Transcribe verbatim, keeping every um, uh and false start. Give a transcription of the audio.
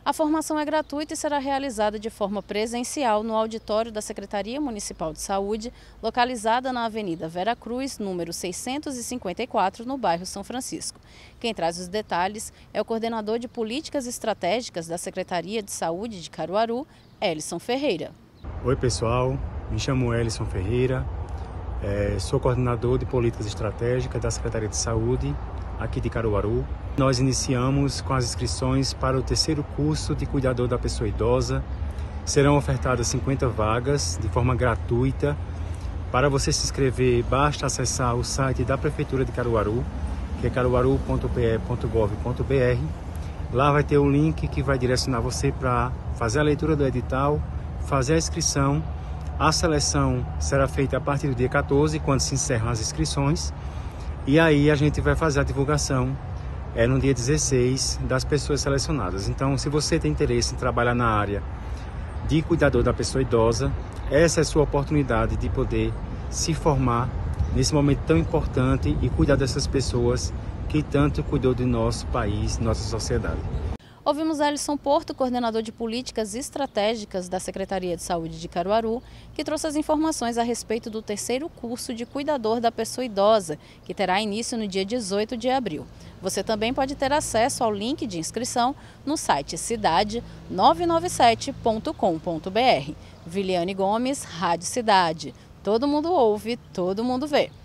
A formação é gratuita e será realizada de forma presencial no auditório da Secretaria Municipal de Saúde, localizada na Avenida Vera Cruz, número seiscentos e cinquenta e quatro, no bairro São Francisco. Quem traz os detalhes é o coordenador de Políticas Estratégicas da Secretaria de Saúde de Caruaru, Elison Ferreira. Oi pessoal, me chamo Elison Ferreira, é, sou coordenador de Políticas Estratégicas da Secretaria de Saúde aqui de Caruaru. Nós iniciamos com as inscrições para o terceiro curso de cuidador da pessoa idosa. Serão ofertadas cinquenta vagas de forma gratuita. Para você se inscrever, basta acessar o site da Prefeitura de Caruaru, que é caruaru ponto p e ponto gov ponto b r. Lá vai ter o link que vai direcionar você para fazer a leitura do edital, fazer a inscrição. A seleção será feita a partir do dia quatorze, quando se encerram as inscrições. E aí a gente vai fazer a divulgação é, no dia dezesseis das pessoas selecionadas. Então, se você tem interesse em trabalhar na área de cuidador da pessoa idosa, essa é a sua oportunidade de poder se formar nesse momento tão importante e cuidar dessas pessoas que tanto cuidou do nosso país, nossa sociedade. Ouvimos Elison Porto, coordenador de Políticas Estratégicas da Secretaria de Saúde de Caruaru, que trouxe as informações a respeito do terceiro curso de cuidador da pessoa idosa, que terá início no dia dezoito de abril. Você também pode ter acesso ao link de inscrição no site cidade nove nove sete ponto com ponto b r. Viliane Gomes, Rádio Cidade. Todo mundo ouve, todo mundo vê.